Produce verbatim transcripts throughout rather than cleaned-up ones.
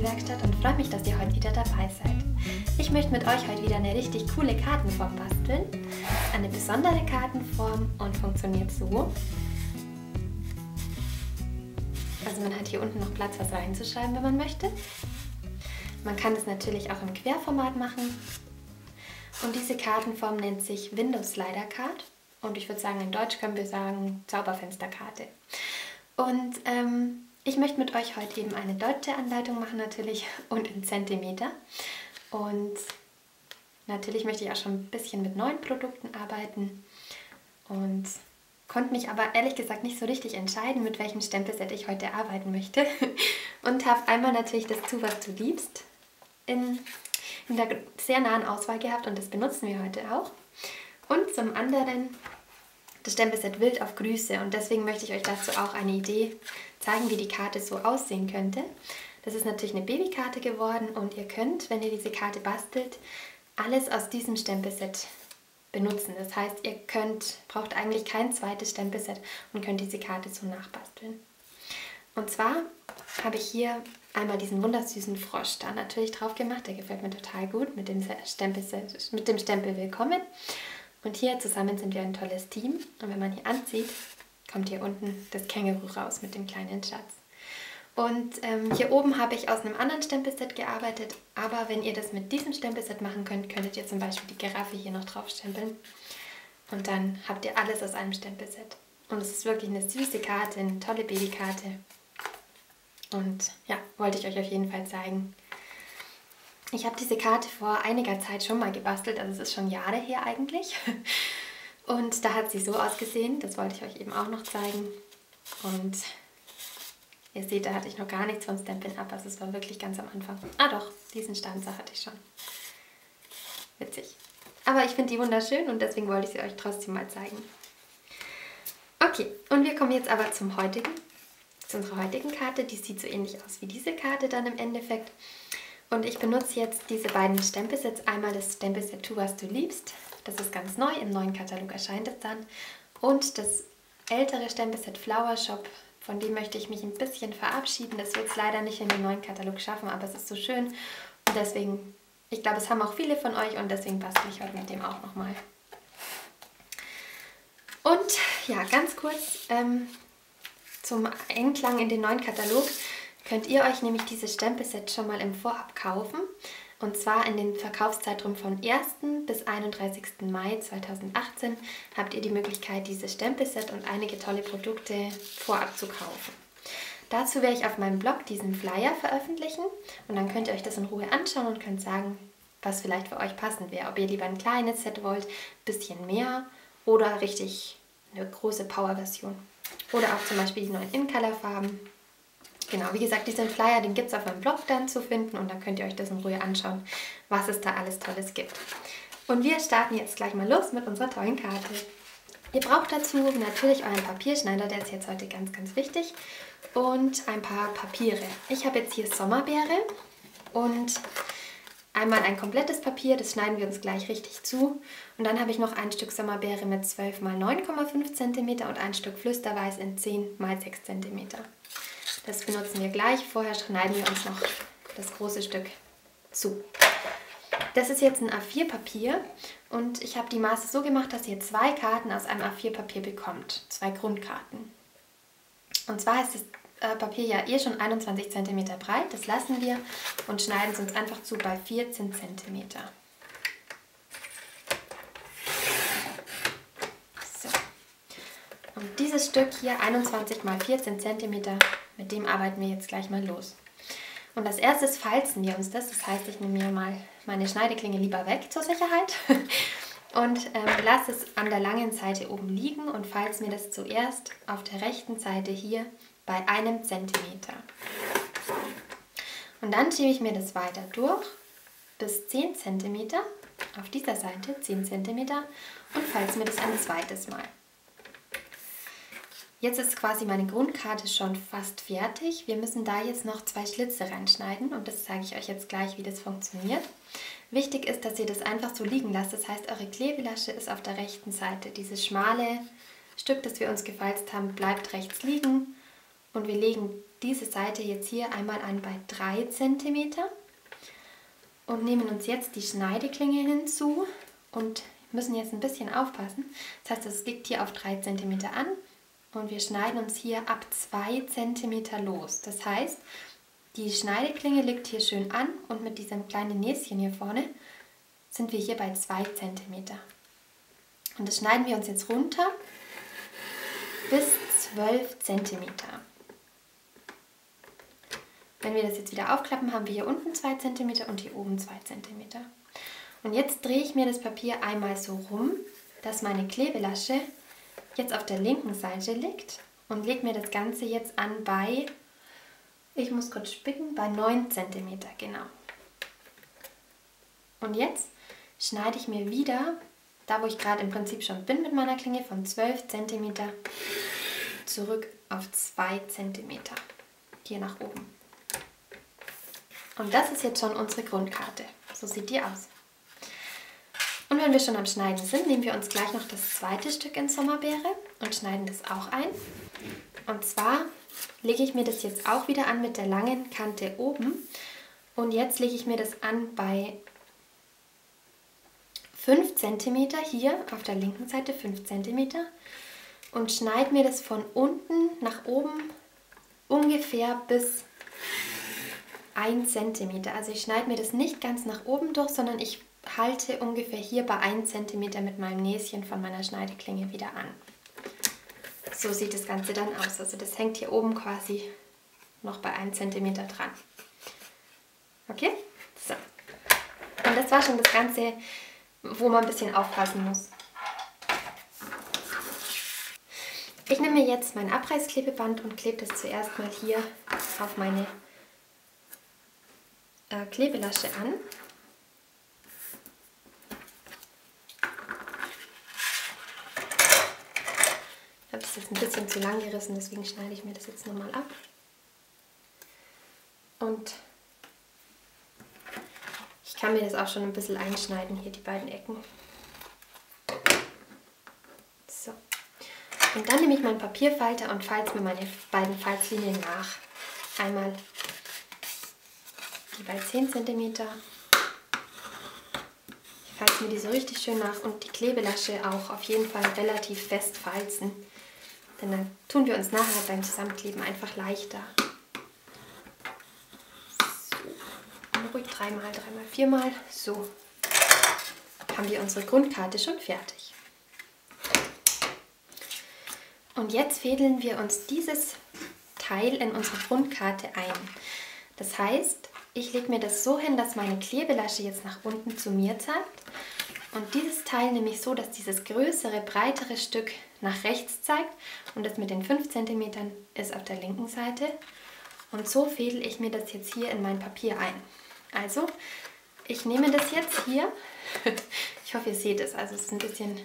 Bastelwerkstatt und freue mich, dass ihr heute wieder dabei seid. Ich möchte mit euch heute wieder eine richtig coole Kartenform basteln. Eine besondere Kartenform und funktioniert so. Also man hat hier unten noch Platz, was reinzuschreiben, wenn man möchte. Man kann es natürlich auch im Querformat machen. Und diese Kartenform nennt sich Windows Slider Card. Und ich würde sagen, in Deutsch können wir sagen Zauberfensterkarte. Und ähm, ich möchte mit euch heute eben eine deutsche Anleitung machen natürlich und in Zentimeter. Und natürlich möchte ich auch schon ein bisschen mit neuen Produkten arbeiten und konnte mich aber ehrlich gesagt nicht so richtig entscheiden, mit welchem Stempelset ich heute arbeiten möchte. Und habe einmal natürlich das Tu, was du liebst in, in der sehr nahen Auswahl gehabt und das benutzen wir heute auch. Und zum anderen das Stempelset Wild auf Grüße und deswegen möchte ich euch dazu auch eine Idee zeigen, wie die Karte so aussehen könnte. Das ist natürlich eine Babykarte geworden und ihr könnt, wenn ihr diese Karte bastelt, alles aus diesem Stempelset benutzen. Das heißt, ihr könnt, braucht eigentlich kein zweites Stempelset und könnt diese Karte so nachbasteln. Und zwar habe ich hier einmal diesen wundersüßen Frosch da natürlich drauf gemacht. Der gefällt mir total gut mit dem Stempelset, mit dem Stempel Willkommen. Und hier zusammen sind wir ein tolles Team. Und wenn man hier anzieht, kommt hier unten das Känguru raus mit dem kleinen Schatz. Und ähm, hier oben habe ich aus einem anderen Stempelset gearbeitet. Aber wenn ihr das mit diesem Stempelset machen könnt, könntet ihr zum Beispiel die Giraffe hier noch drauf stempeln. Und dann habt ihr alles aus einem Stempelset. Und es ist wirklich eine süße Karte, eine tolle Babykarte. Und ja, wollte ich euch auf jeden Fall zeigen. Ich habe diese Karte vor einiger Zeit schon mal gebastelt, also es ist schon Jahre her eigentlich. Und da hat sie so ausgesehen, das wollte ich euch eben auch noch zeigen. Und ihr seht, da hatte ich noch gar nichts von Stampin' Up, also es war wirklich ganz am Anfang. Ah doch, diesen Stanzer hatte ich schon. Witzig. Aber ich finde die wunderschön und deswegen wollte ich sie euch trotzdem mal zeigen. Okay, und wir kommen jetzt aber zum heutigen, zu unserer heutigen Karte. Die sieht so ähnlich aus wie diese Karte dann im Endeffekt. Und ich benutze jetzt diese beiden Stempelsets. Einmal das Stempelset Tu, was du liebst. Das ist ganz neu, im neuen Katalog erscheint es dann. Und das ältere Stempelset Flower Shop, von dem möchte ich mich ein bisschen verabschieden. Das wird es leider nicht in den neuen Katalog schaffen, aber es ist so schön. Und deswegen, ich glaube, es haben auch viele von euch und deswegen bastle ich heute mit dem auch nochmal. Und ja, ganz kurz ähm, zum Einklang in den neuen Katalog. Könnt ihr euch nämlich dieses Stempelset schon mal im Vorab kaufen. Und zwar in den Verkaufszeitraum von ersten bis einunddreißigsten Mai zweitausendachtzehn habt ihr die Möglichkeit, dieses Stempelset und einige tolle Produkte vorab zu kaufen. Dazu werde ich auf meinem Blog diesen Flyer veröffentlichen und dann könnt ihr euch das in Ruhe anschauen und könnt sagen, was vielleicht für euch passend wäre. Ob ihr lieber ein kleines Set wollt, ein bisschen mehr oder richtig eine große Power-Version. Oder auch zum Beispiel die neuen In-Color-Farben. Genau, wie gesagt, diesen Flyer, den gibt es auf meinem Blog dann zu finden und dann könnt ihr euch das in Ruhe anschauen, was es da alles Tolles gibt. Und wir starten jetzt gleich mal los mit unserer tollen Karte. Ihr braucht dazu natürlich euren Papierschneider, der ist jetzt heute ganz, ganz wichtig, und ein paar Papiere. Ich habe jetzt hier Sommerbeere und einmal ein komplettes Papier, das schneiden wir uns gleich richtig zu. Und dann habe ich noch ein Stück Sommerbeere mit zwölf mal neun Komma fünf Zentimeter und ein Stück Flüsterweiß in zehn mal sechs Zentimeter. Das benutzen wir gleich. Vorher schneiden wir uns noch das große Stück zu. Das ist jetzt ein A vier Papier und ich habe die Maße so gemacht, dass ihr zwei Karten aus einem A vier Papier bekommt. Zwei Grundkarten. Und zwar ist das Papier ja eh schon einundzwanzig Zentimeter breit. Das lassen wir und schneiden es uns einfach zu bei vierzehn Zentimeter. So. Und dieses Stück hier, einundzwanzig mal vierzehn Zentimeter, mit dem arbeiten wir jetzt gleich mal los. Und als erstes falzen wir uns das. Das heißt, ich nehme mir mal meine Schneideklinge lieber weg zur Sicherheit und ähm, lasse es an der langen Seite oben liegen und falze mir das zuerst auf der rechten Seite hier bei einem Zentimeter. Und dann schiebe ich mir das weiter durch bis zehn Zentimeter auf dieser Seite, zehn Zentimeter, und falze mir das ein zweites Mal. Jetzt ist quasi meine Grundkarte schon fast fertig. Wir müssen da jetzt noch zwei Schlitze reinschneiden und das zeige ich euch jetzt gleich, wie das funktioniert. Wichtig ist, dass ihr das einfach so liegen lasst. Das heißt, eure Klebelasche ist auf der rechten Seite. Dieses schmale Stück, das wir uns gefalzt haben, bleibt rechts liegen Und wir legen diese Seite jetzt hier einmal an bei drei Zentimeter und nehmen uns jetzt die Schneideklinge hinzu und müssen jetzt ein bisschen aufpassen. Das heißt, es liegt hier auf drei Zentimeter an und wir schneiden uns hier ab zwei Zentimeter los. Das heißt, die Schneideklinge liegt hier schön an und mit diesem kleinen Näschen hier vorne sind wir hier bei zwei Zentimeter. Und das schneiden wir uns jetzt runter bis zwölf Zentimeter. Wenn wir das jetzt wieder aufklappen, haben wir hier unten zwei Zentimeter und hier oben zwei Zentimeter. Und jetzt drehe ich mir das Papier einmal so rum, dass meine Klebelasche jetzt auf der linken Seite liegt und lege mir das Ganze jetzt an bei, ich muss kurz spicken, bei neun Zentimeter, genau. Und jetzt schneide ich mir wieder, da wo ich gerade im Prinzip schon bin mit meiner Klinge, von zwölf Zentimeter zurück auf zwei Zentimeter, hier nach oben. Und das ist jetzt schon unsere Grundkarte. So sieht die aus. Und wenn wir schon am Schneiden sind, nehmen wir uns gleich noch das zweite Stück in Sommerbeere und schneiden das auch ein. Und zwar lege ich mir das jetzt auch wieder an mit der langen Kante oben. Und jetzt lege ich mir das an bei fünf Zentimeter, hier auf der linken Seite fünf Zentimeter. Und schneide mir das von unten nach oben ungefähr bis ein Zentimeter. Also ich schneide mir das nicht ganz nach oben durch, sondern ich halte ungefähr hier bei ein Zentimeter mit meinem Näschen von meiner Schneideklinge wieder an. So sieht das Ganze dann aus. Also das hängt hier oben quasi noch bei ein Zentimeter dran. Okay? So. Und das war schon das Ganze, wo man ein bisschen aufpassen muss. Ich nehme mir jetzt mein Abreißklebeband und klebe das zuerst mal hier auf meine äh, Klebelasche an. Ich habe das jetzt ein bisschen zu lang gerissen, deswegen schneide ich mir das jetzt nochmal ab. Und ich kann mir das auch schon ein bisschen einschneiden, hier die beiden Ecken. So. Und dann nehme ich meinen Papierfalter und falte mir meine beiden Falzlinien nach. Einmal die bei zehn Zentimeter. Ich falte mir die so richtig schön nach und die Klebelasche auch auf jeden Fall relativ fest falzen. Denn dann tun wir uns nachher beim Zusammenkleben einfach leichter. So. Und ruhig dreimal, dreimal, viermal. So. Haben wir unsere Grundkarte schon fertig. Und jetzt fädeln wir uns dieses Teil in unsere Grundkarte ein. Das heißt, ich lege mir das so hin, dass meine Klebelasche jetzt nach unten zu mir zeigt. Und dieses Teil nehme ich so, dass dieses größere, breitere Stück nach rechts zeigt. Und das mit den fünf Zentimetern ist auf der linken Seite. Und so fädel ich mir das jetzt hier in mein Papier ein. Also, ich nehme das jetzt hier. Ich hoffe, ihr seht es. Also, es ist ein bisschen...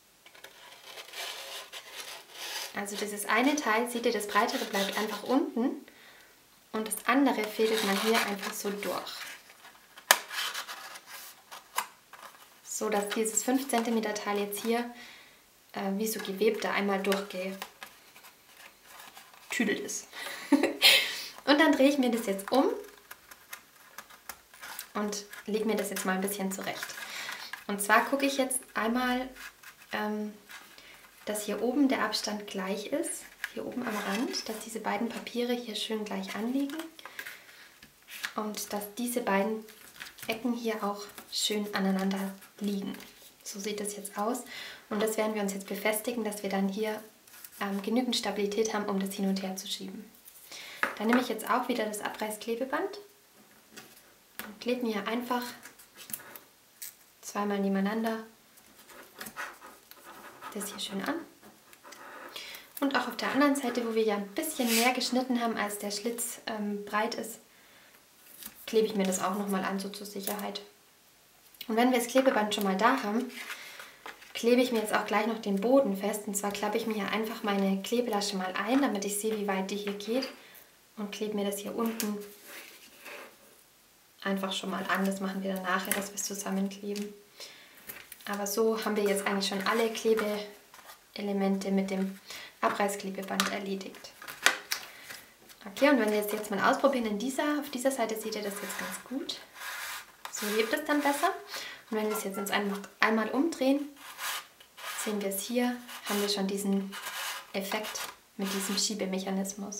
Also dieses eine Teil, seht ihr, das breitere bleibt einfach unten und das andere fädelt man hier einfach so durch. So dass dieses fünf Zentimeter Teil jetzt hier äh, wie so gewebt da einmal durchgetüdelt ist. Und dann drehe ich mir das jetzt um und lege mir das jetzt mal ein bisschen zurecht. Und zwar gucke ich jetzt einmal... Ähm, dass hier oben der Abstand gleich ist, hier oben am Rand, dass diese beiden Papiere hier schön gleich anliegen und dass diese beiden Ecken hier auch schön aneinander liegen. So sieht das jetzt aus und das werden wir uns jetzt befestigen, dass wir dann hier ähm, genügend Stabilität haben, um das hin und her zu schieben. Dann nehme ich jetzt auch wieder das Abreißklebeband und klebe mir einfach zweimal nebeneinander das hier schön an. Und auch auf der anderen Seite, wo wir ja ein bisschen mehr geschnitten haben, als der Schlitz ähm, breit ist, klebe ich mir das auch nochmal an, so zur Sicherheit. Und wenn wir das Klebeband schon mal da haben, klebe ich mir jetzt auch gleich noch den Boden fest. Und zwar klappe ich mir hier einfach meine Klebelasche mal ein, damit ich sehe, wie weit die hier geht. Und klebe mir das hier unten einfach schon mal an. Das machen wir dann nachher, dass wir es zusammenkleben. Aber so haben wir jetzt eigentlich schon alle Klebeelemente mit dem Abreißklebeband erledigt. Okay, und wenn wir es jetzt mal ausprobieren, in dieser, auf dieser Seite seht ihr das jetzt ganz gut. So lebt es dann besser. Und wenn wir es jetzt uns einmal, einmal umdrehen, sehen wir es hier, haben wir schon diesen Effekt mit diesem Schiebemechanismus.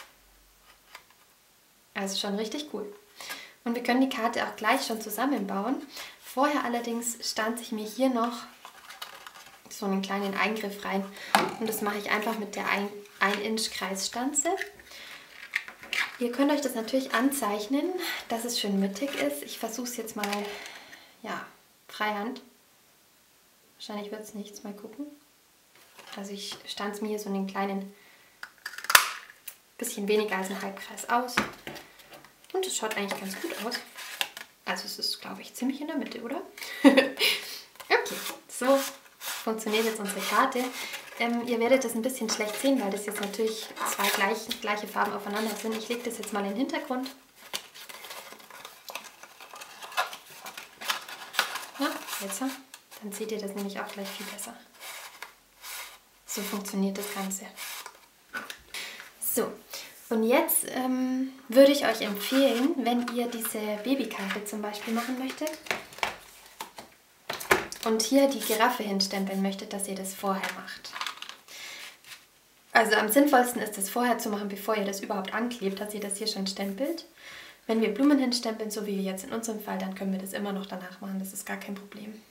Also schon richtig cool. Und wir können die Karte auch gleich schon zusammenbauen. Vorher allerdings stanze ich mir hier noch so einen kleinen Eingriff rein. Und das mache ich einfach mit der ein Inch Kreisstanze. Ihr könnt euch das natürlich anzeichnen, dass es schön mittig ist. Ich versuche es jetzt mal, ja, Freihand. Wahrscheinlich wird es nichts, mal gucken. Also ich stanze mir hier so einen kleinen, bisschen weniger als einen Halbkreis aus. Und es schaut eigentlich ganz gut aus. Also es ist, glaube ich, ziemlich in der Mitte, oder? Okay, so funktioniert jetzt unsere Karte. Ähm, ihr werdet das ein bisschen schlecht sehen, weil das jetzt natürlich zwei gleich, gleiche Farben aufeinander sind. Ich lege das jetzt mal in den Hintergrund. Ja, jetzt. Dann seht ihr das nämlich auch gleich viel besser. So funktioniert das Ganze. So, und jetzt ähm, würde ich euch empfehlen, wenn ihr diese Babykarte zum Beispiel machen möchtet und hier die Giraffe hinstempeln möchtet, dass ihr das vorher macht. Also am sinnvollsten ist es vorher zu machen, bevor ihr das überhaupt anklebt, dass ihr das hier schon stempelt. Wenn wir Blumen hinstempeln, so wie jetzt in unserem Fall, dann können wir das immer noch danach machen, das ist gar kein Problem.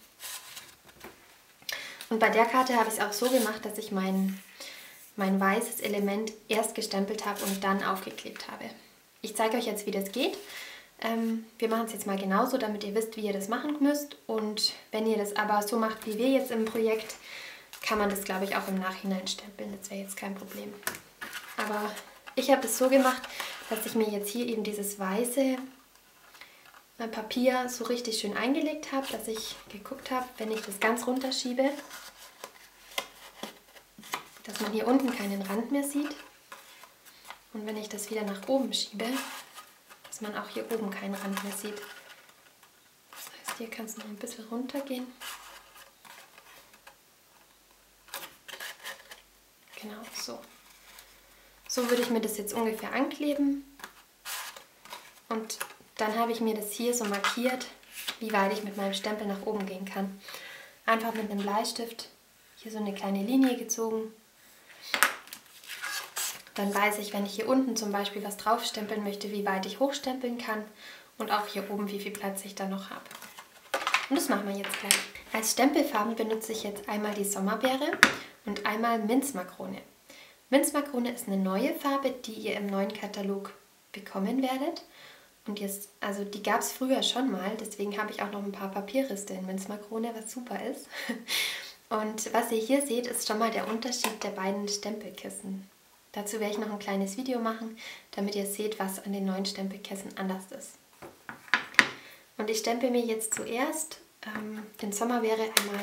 Und bei der Karte habe ich es auch so gemacht, dass ich mein, mein weißes Element erst gestempelt habe und dann aufgeklebt habe. Ich zeige euch jetzt, wie das geht. Ähm, wir machen es jetzt mal genauso, damit ihr wisst, wie ihr das machen müsst. Und wenn ihr das aber so macht, wie wir jetzt im Projekt, kann man das, glaube ich, auch im Nachhinein stempeln. Das wäre jetzt kein Problem. Aber ich habe es so gemacht, dass ich mir jetzt hier eben dieses weiße Papier so richtig schön eingelegt habe, dass ich geguckt habe, wenn ich das ganz runterschiebe, dass man hier unten keinen Rand mehr sieht. Und wenn ich das wieder nach oben schiebe, dass man auch hier oben keinen Rand mehr sieht. Das heißt, hier kann es noch ein bisschen runtergehen. Genau, so. So würde ich mir das jetzt ungefähr ankleben. Und dann habe ich mir das hier so markiert, wie weit ich mit meinem Stempel nach oben gehen kann. Einfach mit einem Bleistift hier so eine kleine Linie gezogen. Dann weiß ich, wenn ich hier unten zum Beispiel was draufstempeln möchte, wie weit ich hochstempeln kann. Und auch hier oben, wie viel Platz ich da noch habe. Und das machen wir jetzt gleich. Als Stempelfarben benutze ich jetzt einmal die Sommerbeere und einmal Minzmakrone. Minzmakrone ist eine neue Farbe, die ihr im neuen Katalog bekommen werdet. Und jetzt, also die gab es früher schon mal, deswegen habe ich auch noch ein paar Papierreste in Minzmakrone, was super ist. Und was ihr hier seht, ist schon mal der Unterschied der beiden Stempelkissen. Dazu werde ich noch ein kleines Video machen, damit ihr seht, was an den neuen Stempelkissen anders ist. Und ich stempel mir jetzt zuerst ähm, den Sommerbeere einmal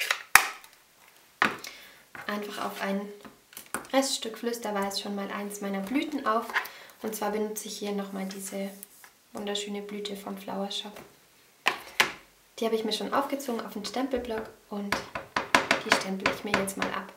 einfach auf ein Reststück Flüsterweiß schon mal eins meiner Blüten auf. Und zwar benutze ich hier nochmal diese wunderschöne Blüte vom Flower Shop. Die habe ich mir schon aufgezogen auf den Stempelblock und die stempel ich mir jetzt mal ab.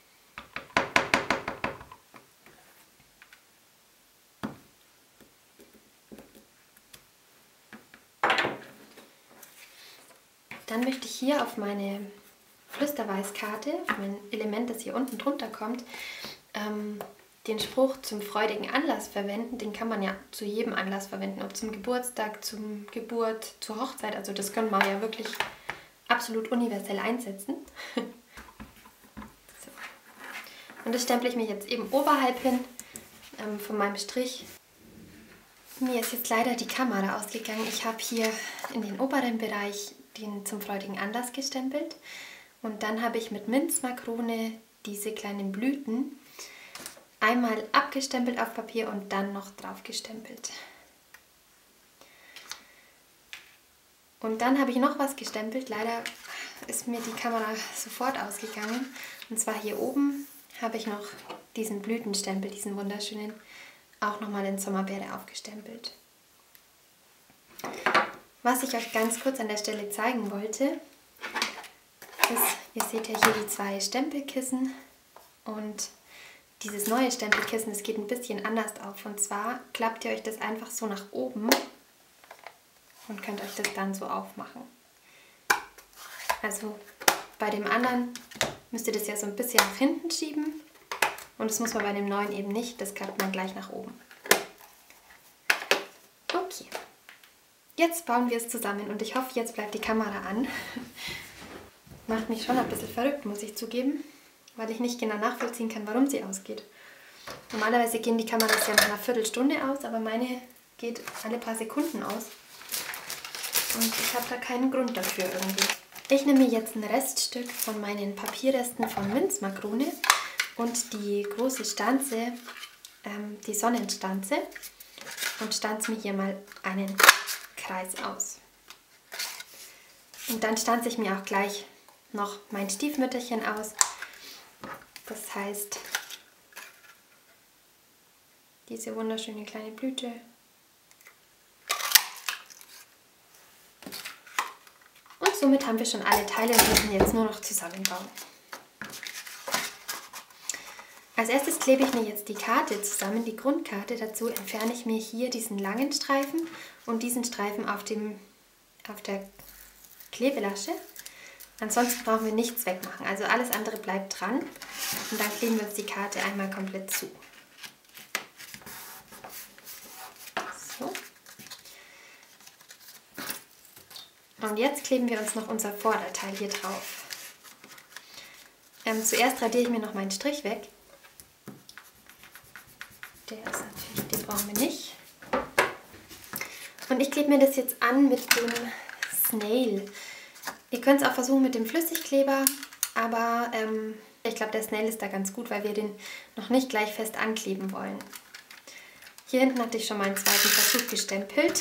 Dann möchte ich hier auf meine Flüsterweißkarte, auf mein Element, das hier unten drunter kommt, ähm, den Spruch zum freudigen Anlass verwenden. Den kann man ja zu jedem Anlass verwenden, ob zum Geburtstag, zum Geburt, zur Hochzeit. Also das können wir ja wirklich absolut universell einsetzen. So. Und das stemple ich mir jetzt eben oberhalb hin ähm, von meinem Strich. Mir ist jetzt leider die Kamera ausgegangen. Ich habe hier in den oberen Bereich den zum freudigen Anlass gestempelt. Und dann habe ich mit Minzmakrone diese kleinen Blüten einmal abgestempelt auf Papier und dann noch drauf gestempelt. Und dann habe ich noch was gestempelt. Leider ist mir die Kamera sofort ausgegangen. Und zwar hier oben habe ich noch diesen Blütenstempel, diesen wunderschönen, auch nochmal in Sommerbeere aufgestempelt. Was ich euch ganz kurz an der Stelle zeigen wollte, ist, ihr seht ja hier die zwei Stempelkissen und dieses neue Stempelkissen, das geht ein bisschen anders auf. Und zwar klappt ihr euch das einfach so nach oben und könnt euch das dann so aufmachen. Also bei dem anderen müsst ihr das ja so ein bisschen nach hinten schieben. Und das muss man bei dem neuen eben nicht, das klappt man gleich nach oben. Okay, jetzt bauen wir es zusammen und ich hoffe, jetzt bleibt die Kamera an. Macht mich schon ein bisschen verrückt, muss ich zugeben, weil ich nicht genau nachvollziehen kann, warum sie ausgeht. Normalerweise gehen die Kameras ja nach einer Viertelstunde aus, aber meine geht alle paar Sekunden aus. Und ich habe da keinen Grund dafür irgendwie. Ich nehme jetzt ein Reststück von meinen Papierresten von Minzmakrone und die große Stanze, ähm, die Sonnenstanze, und stanze mir hier mal einen Kreis aus. Und dann stanze ich mir auch gleich noch mein Stiefmütterchen aus. Das heißt, diese wunderschöne kleine Blüte. Und somit haben wir schon alle Teile und müssen jetzt nur noch zusammenbauen. Als erstes klebe ich mir jetzt die Karte zusammen, die Grundkarte. Dazu entferne ich mir hier diesen langen Streifen und diesen Streifen auf, dem, auf der Klebelasche. Ansonsten brauchen wir nichts wegmachen, also alles andere bleibt dran. Und dann kleben wir uns die Karte einmal komplett zu. So. Und jetzt kleben wir uns noch unser Vorderteil hier drauf. Ähm, zuerst radiere ich mir noch meinen Strich weg. Der ist natürlich, den brauchen wir nicht. Und ich klebe mir das jetzt an mit dem Snail. Ihr könnt es auch versuchen mit dem Flüssigkleber, aber ähm, ich glaube, der Snail ist da ganz gut, weil wir den noch nicht gleich fest ankleben wollen. Hier hinten hatte ich schon meinen zweiten Versuch gestempelt.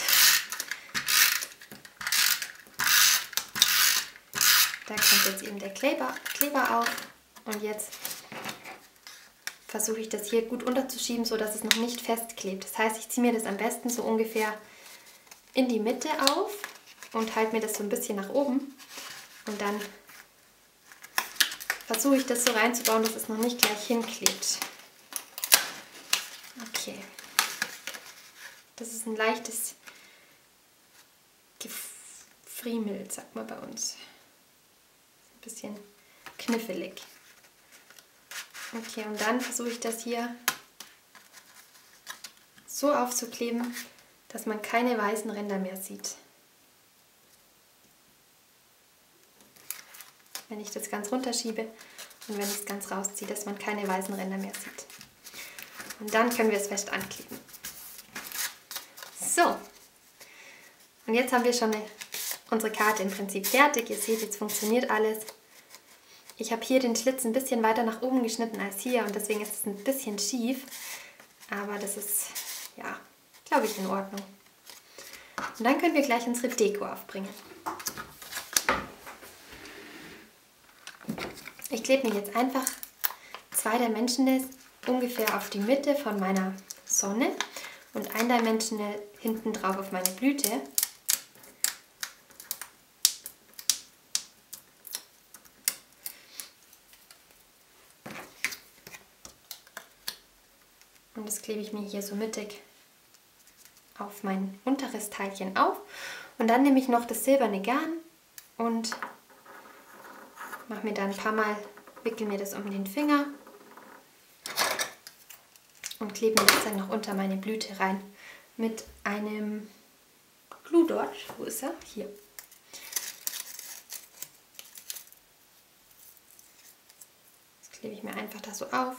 Da kommt jetzt eben der Kleber, Kleber auf und jetzt versuche ich das hier gut unterzuschieben, so dass es noch nicht festklebt. Das heißt, ich ziehe mir das am besten so ungefähr in die Mitte auf und halte mir das so ein bisschen nach oben. Und dann versuche ich das so reinzubauen, dass es noch nicht gleich hinklebt. Okay. Das ist ein leichtes Gefriemel, sagt man bei uns. Ein bisschen knifflig. Okay, und dann versuche ich das hier so aufzukleben, dass man keine weißen Ränder mehr sieht. Wenn ich das ganz runterschiebe und wenn ich es ganz rausziehe, dass man keine weißen Ränder mehr sieht. Und dann können wir es fest ankleben. So, und jetzt haben wir schon eine, unsere Karte im Prinzip fertig. Ihr seht, jetzt funktioniert alles. Ich habe hier den Schlitz ein bisschen weiter nach oben geschnitten als hier und deswegen ist es ein bisschen schief. Aber das ist, ja, glaube ich, in Ordnung. Und dann können wir gleich unsere Deko aufbringen. Ich klebe mir jetzt einfach zwei Dimensionals ungefähr auf die Mitte von meiner Sonne und ein Dimensional hinten drauf auf meine Blüte. Und das klebe ich mir hier so mittig auf mein unteres Teilchen auf. Und dann nehme ich noch das silberne Garn und mache mir dann ein paar Mal, wickel mir das um den Finger und klebe mir das dann noch unter meine Blüte rein mit einem Glue Dot. Wo ist er? Hier. Das klebe ich mir einfach da so auf.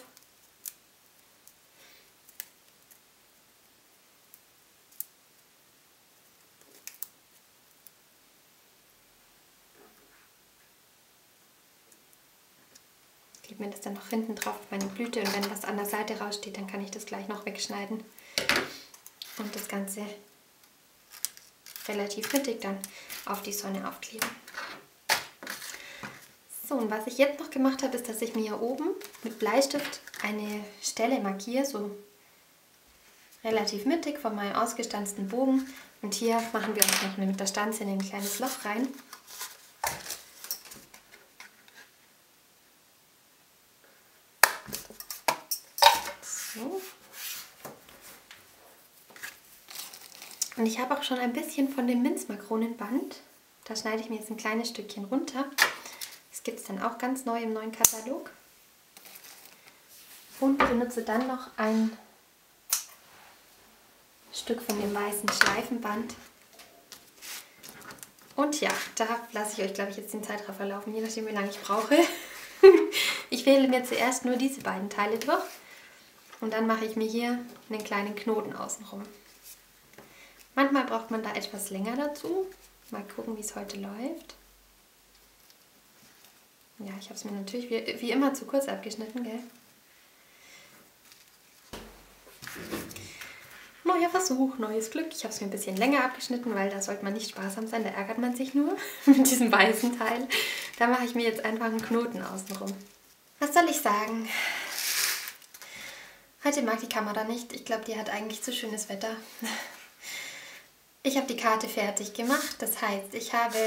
Klebe mir das dann noch hinten drauf auf meine Blüte und wenn was an der Seite raussteht, dann kann ich das gleich noch wegschneiden und das Ganze relativ mittig dann auf die Sonne aufkleben. So, und was ich jetzt noch gemacht habe, ist, dass ich mir hier oben mit Bleistift eine Stelle markiere, so relativ mittig von meinem ausgestanzten Bogen. Und hier machen wir uns noch mit der Stanze in ein kleines Loch rein. So. Und ich habe auch schon ein bisschen von dem Minzmakronenband. Da schneide ich mir jetzt ein kleines Stückchen runter. Das gibt es dann auch ganz neu im neuen Katalog. Und benutze dann noch ein Stück von dem weißen Schleifenband. Und ja, da lasse ich euch, glaube ich, jetzt den Zeitraffer laufen, je nachdem, wie lange ich brauche. Ich wähle mir zuerst nur diese beiden Teile durch und dann mache ich mir hier einen kleinen Knoten außenrum. Manchmal braucht man da etwas länger dazu. Mal gucken, wie es heute läuft. Ja, ich habe es mir natürlich wie, wie immer zu kurz abgeschnitten, gell? Neuer Versuch, neues Glück. Ich habe es mir ein bisschen länger abgeschnitten, weil da sollte man nicht sparsam sein, da ärgert man sich nur mit diesem weißen Teil. Da mache ich mir jetzt einfach einen Knoten außenrum. Was soll ich sagen? Heute mag die Kamera nicht. Ich glaube, die hat eigentlich zu schönes Wetter. Ich habe die Karte fertig gemacht. Das heißt, ich habe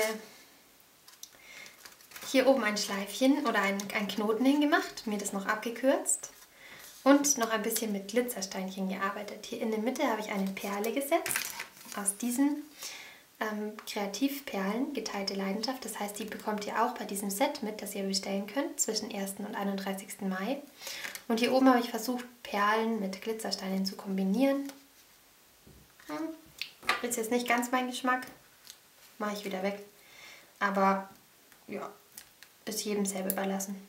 hier oben ein Schleifchen oder einen, einen Knoten hingemacht, mir das noch abgekürzt. Und noch ein bisschen mit Glitzersteinchen gearbeitet. Hier in der Mitte habe ich eine Perle gesetzt. Aus diesen ähm, Kreativperlen, geteilte Leidenschaft. Das heißt, die bekommt ihr auch bei diesem Set mit, das ihr bestellen könnt, zwischen ersten und einunddreißigsten Mai. Und hier oben habe ich versucht, Perlen mit Glitzersteinen zu kombinieren. Hm. Ist jetzt nicht ganz mein Geschmack. Mache ich wieder weg. Aber ja, ist jedem selber überlassen.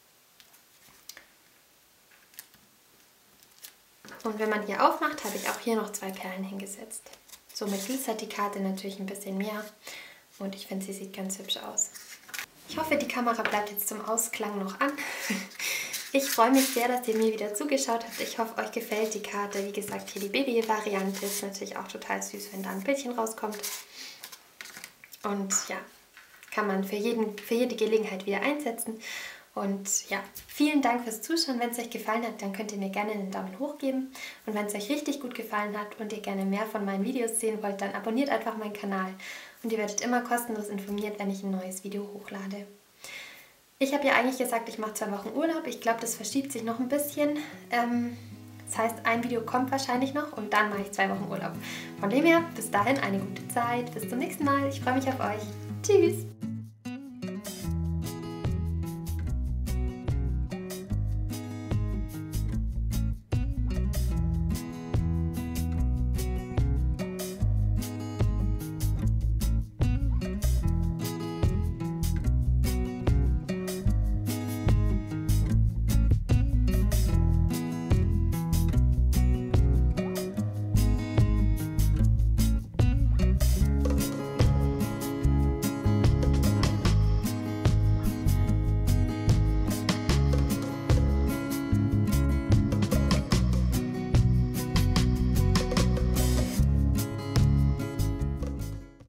Und wenn man hier aufmacht, habe ich auch hier noch zwei Perlen hingesetzt. Somit glitzert die Karte natürlich ein bisschen mehr und ich finde, sie sieht ganz hübsch aus. Ich hoffe, die Kamera bleibt jetzt zum Ausklang noch an. Ich freue mich sehr, dass ihr mir wieder zugeschaut habt. Ich hoffe, euch gefällt die Karte. Wie gesagt, hier die Baby-Variante ist natürlich auch total süß, wenn da ein Bildchen rauskommt. Und ja, kann man für, jeden, für jede Gelegenheit wieder einsetzen. Und ja, vielen Dank fürs Zuschauen. Wenn es euch gefallen hat, dann könnt ihr mir gerne einen Daumen hoch geben. Und wenn es euch richtig gut gefallen hat und ihr gerne mehr von meinen Videos sehen wollt, dann abonniert einfach meinen Kanal. Und ihr werdet immer kostenlos informiert, wenn ich ein neues Video hochlade. Ich habe ja eigentlich gesagt, ich mache zwei Wochen Urlaub. Ich glaube, das verschiebt sich noch ein bisschen. Ähm, das heißt, ein Video kommt wahrscheinlich noch und dann mache ich zwei Wochen Urlaub. Von dem her, bis dahin eine gute Zeit. Bis zum nächsten Mal. Ich freue mich auf euch. Tschüss!